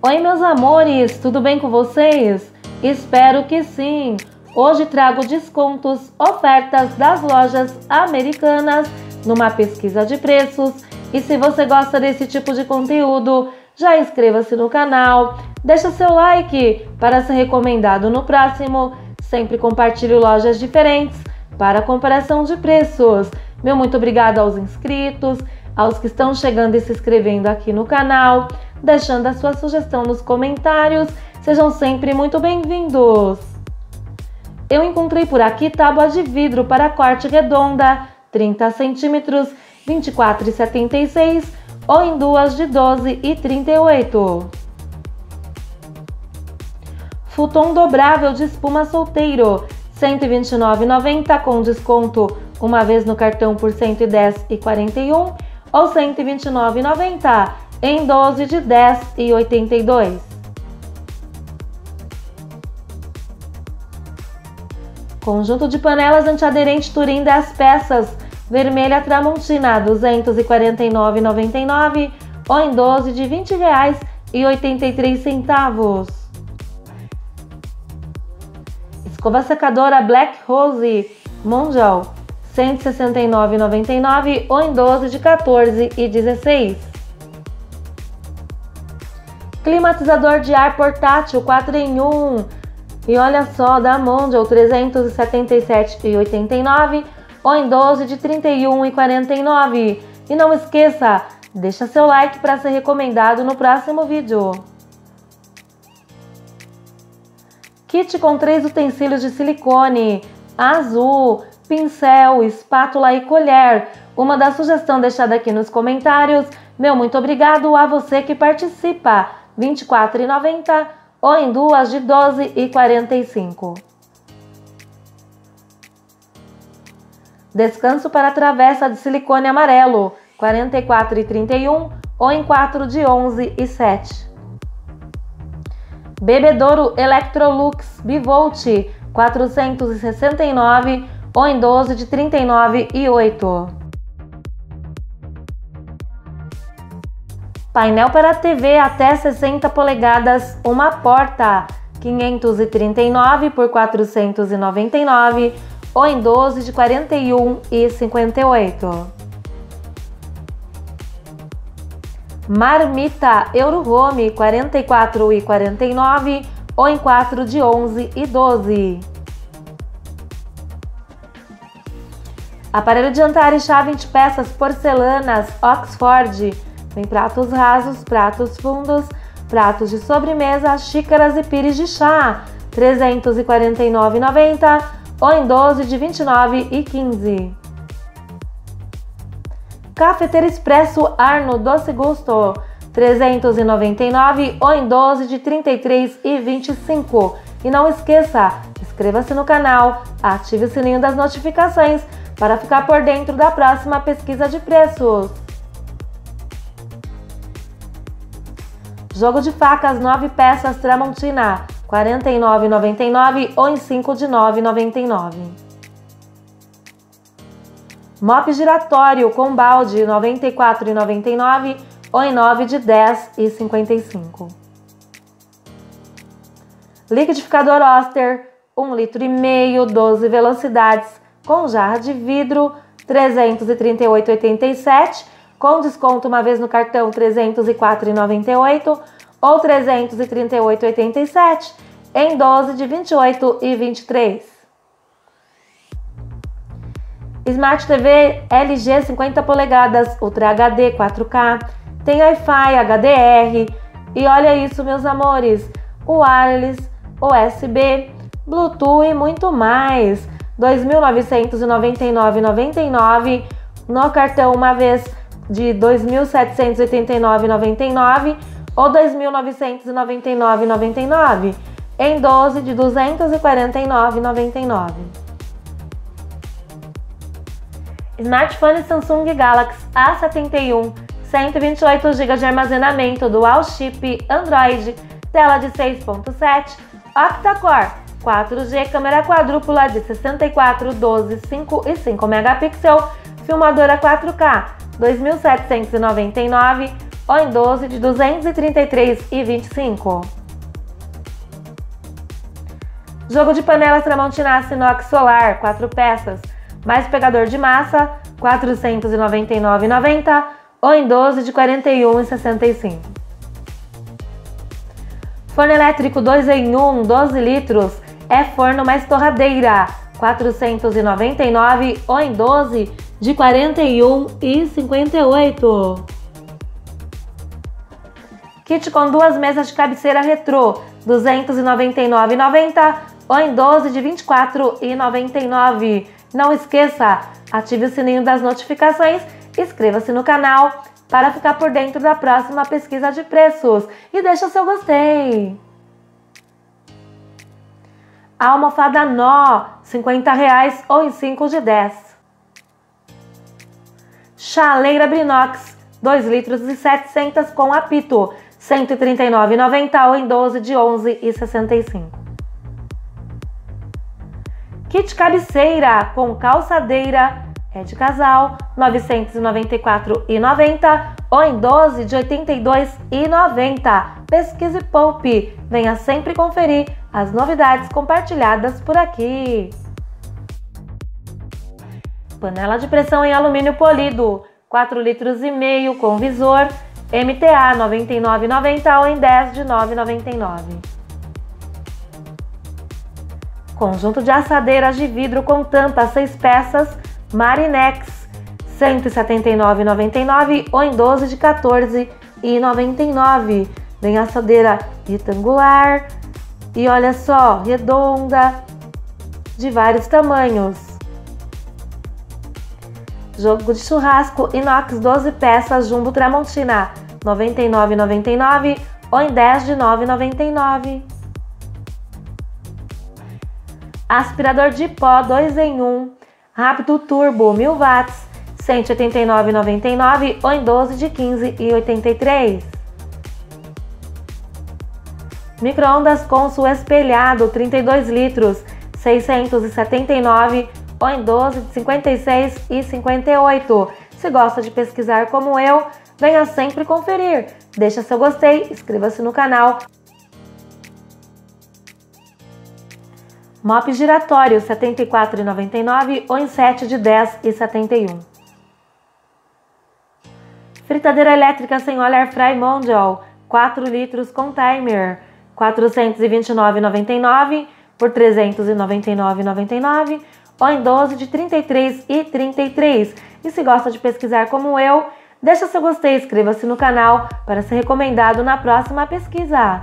Oi meus amores, tudo bem com vocês? Espero que sim! Hoje trago descontos, ofertas das lojas americanas numa pesquisa de preços. E se você gosta desse tipo de conteúdo, já inscreva-se no canal, deixa seu like para ser recomendado no próximo. Sempre compartilhe lojas diferentes para comparação de preços. Meu muito obrigado aos inscritos, aos que estão chegando e se inscrevendo aqui no canal, deixando a sua sugestão nos comentários. Sejam sempre muito bem-vindos! Eu encontrei por aqui tábua de vidro para corte redonda, 30 centímetros, R$ 24,76 ou em duas de R$ 12,38. Futon dobrável de espuma solteiro, R$ 129,90 com desconto uma vez no cartão por R$ 110,41 ou R$ 129,90 em 12 de R$ 10,82. Conjunto de panelas antiaderente Turim 10 peças, vermelha Tramontina, R$ 249,99 ou em 12 de R$ 20,83. Escova secadora Black Rose Mondial, R$ 169,99 ou em 12 de R$ 14,16. Climatizador de ar portátil 4 em 1. E olha só, da Mondial, R$ 377,89 ou em 12 de R$ 31,49. E não esqueça, deixa seu like para ser recomendado no próximo vídeo. Kit com 3 utensílios de silicone, azul, pincel, espátula e colher. Uma da sugestão deixada aqui nos comentários. Meu muito obrigado a você que participa. R$ 24,90 ou em duas de R$ 12,45. Descanso para travessa de silicone amarelo, R$ 44,31 ou em 4 de R$ 11,07. Bebedouro Electrolux Bivolt, R$ 469 ou em 12 de R$ 39,08. Painel para TV até 60 polegadas, uma porta, R$ 539 por R$ 499 ou em 12 de R$ 41,58. Marmita Eurohome, R$ 44,49 ou em 4 de R$ 11,12. Aparelho de jantar e chá 20 peças porcelanas Oxford. Tem pratos rasos, pratos fundos, pratos de sobremesa, xícaras e pires de chá, R$ 349,90 ou em 12 de R$ 29,15. Cafeteira Expresso Arno Doce Gusto, R$ 399 ou em 12 de R$ 33,25. E não esqueça, inscreva-se no canal, ative o sininho das notificações para ficar por dentro da próxima pesquisa de preços. Jogo de facas 9 peças Tramontina, R$ 49,99 ou em 5 de R$ 9,99. Mop giratório com balde, R$ 94,99 ou em 9 de R$ 10,55. Liquidificador Oster, 1,5 litro, 12 velocidades, com jarra de vidro, R$ 338,87, com desconto uma vez no cartão R$ 304,98 ou R$ 338,87 em 12 de R$ 28,23. Smart TV LG 50 polegadas Ultra HD 4K, tem Wi-Fi HDR e olha isso meus amores, wireless, USB, Bluetooth e muito mais, R$ 2.999,99 no cartão uma vez de R$ 2.789,99 ou R$ 2.999,99 em 12 de R$ 249,99. Smartphone Samsung Galaxy A71, 128 GB de armazenamento, Dual Chip, Android, tela de 6.7, octa-core, 4G, câmera quadrúpula de 64, 12, 5 e 5 megapixels, filmadora 4K, R$ 2.799 ou em 12 de R$ 233,25. Jogo de panelas Tramontina Aço Inox Solar, 4 peças, mais pegador de massa, R$ 499,90 ou em 12 de R$ 41,65. Forno elétrico 2 em 1, 12 litros, é forno mais torradeira, R$ 499 ou em 12 de R$ 41,58. Kit com 2 mesas de cabeceira retrô, R$ 299,90 ou em 12 de R$ 24,99. Não esqueça, ative o sininho das notificações, inscreva-se no canal para ficar por dentro da próxima pesquisa de preços e deixa o seu gostei. Almofada nó, R$ 50 ou em 5 de 10. Chaleira Brinox, 2 litros e 700 com apito, R$ 139,90 ou em 12 de R$ 11,65. Kit cabeceira com calçadeira é de casal, R$ 994,90 ou em 12 de R$ 82,90. Pesquise e poupe, venha sempre conferir as novidades compartilhadas por aqui. Panela de pressão em alumínio polido, 4 litros e meio com visor, MTA R$ 99,90 ou em 10 de R$ 9,99. Conjunto de assadeiras de vidro com tampa 6 peças, Marinex, R$ 179,99 ou em 12 de R$ 14,99. Vem assadeira retangular e olha só, redonda, de vários tamanhos. Jogo de churrasco inox 12 peças Jumbo Tramontina, R$ 99,99 ou em 10 de R$ 9,99. Aspirador de pó 2 em 1, rápido turbo 1000 watts, R$ 189,99 ou em 12 de R$ 15,83. Micro-ondas Consul espelhado 32 litros, R$ 679 ou em 12 de R$ 56,58. Se gosta de pesquisar como eu, venha sempre conferir. Deixa seu gostei, inscreva-se no canal. Mop giratório R$ 74,99 ou em 7 de R$ 10,71. Fritadeira elétrica sem óleo Airfry Mondial, 4 litros com timer, R$ 429,99 por R$ 399,99 ou em 12 de R$ 33,33. E se gosta de pesquisar como eu, deixa seu gostei e inscreva-se no canal para ser recomendado na próxima pesquisa.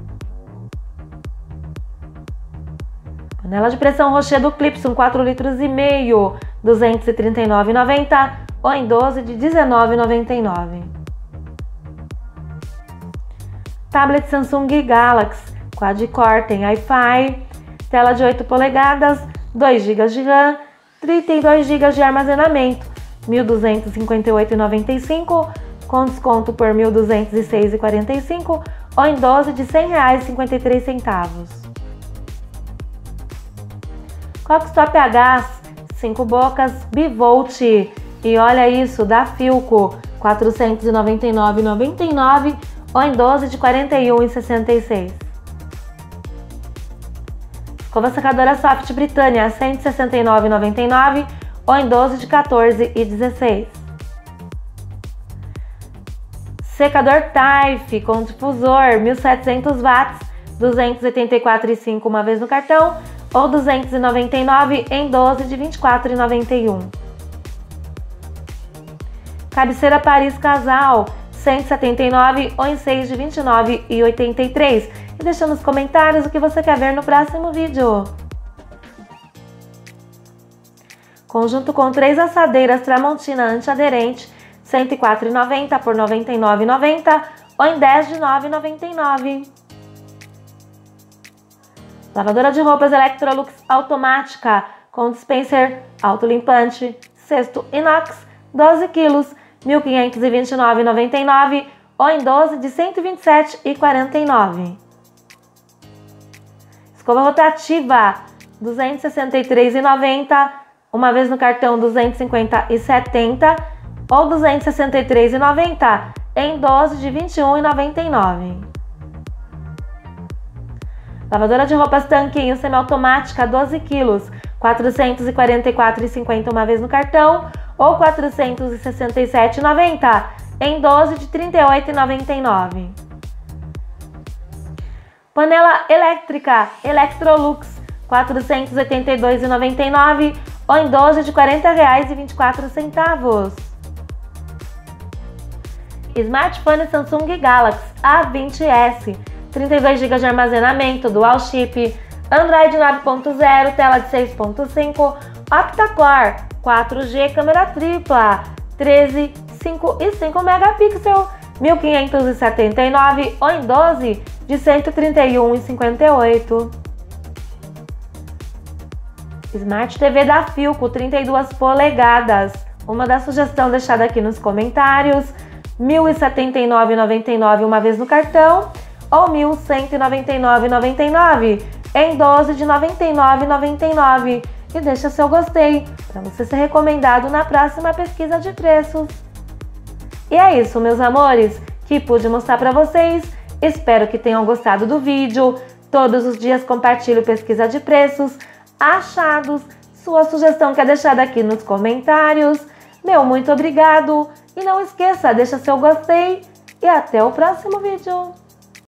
Panela de pressão Rocher do Clipson 4 litros e meio, R$ 239,90 ou em 12 de R$ 19,99. Tablet Samsung Galaxy Quad-Core tem Wi-Fi, tela de 8 polegadas, 2 GB de RAM, 32 GB de armazenamento, R$ 1.258,95 com desconto por R$ 1.206,45 ou em 12 de R$ 100,53. Cockstop a gás, 5 bocas, bivolt. E olha isso, da Philco, R$ 499,99 ou em 12 de R$ 41,66. Escova secadora Soft Britânia, R$ 169,99 ou em 12 de R$ 14,16. Secador Taif com difusor, 1.700 watts, R$ 284,05 uma vez no cartão ou 299 em 12 de R$ 24,91. Cabeceira Paris Casal, R$ 179 ou em 6 de R$ 29,83. E deixa nos comentários o que você quer ver no próximo vídeo. Conjunto com 3 assadeiras Tramontina antiaderente, R$ 104,90 por R$ 99,90 ou em 10 de R$ 9,99. Lavadora de roupas Electrolux automática com dispenser autolimpante, cesto inox, 12 kg, R$ 1.529,99 ou em 12 de R$ 127,49. Escova rotativa, R$ 263,90, uma vez no cartão R$ 250,70 ou R$ 263,90 em 12 de R$ 21,99. Lavadora de roupas Tanquinho semiautomática 12 kg, R$ 444,50 uma vez no cartão ou R$ 467,90 em 12 de R$ 38,99. Panela elétrica Electrolux R$ 482,99 ou em 12 de R$ 40,24. Smartphone Samsung Galaxy A20s 32 GB de armazenamento, Dual Chip, Android 9.0, tela de 6.5, Octa-core, 4G, câmera tripla, 13, 5 e 5 megapixels, 1.579 ou em 12 de 131,58. Smart TV da Philco, 32 polegadas, uma da sugestão deixada aqui nos comentários, R$ 1.079,99 uma vez no cartão ou R$ 1.199,99 em 12 de R$ 99,99 e deixa seu gostei para você ser recomendado na próxima pesquisa de preços. E é isso, meus amores, que pude mostrar para vocês. Espero que tenham gostado do vídeo. Todos os dias compartilho pesquisa de preços, achados, sua sugestão que é deixada aqui nos comentários. Meu muito obrigado e não esqueça, deixa seu gostei e até o próximo vídeo.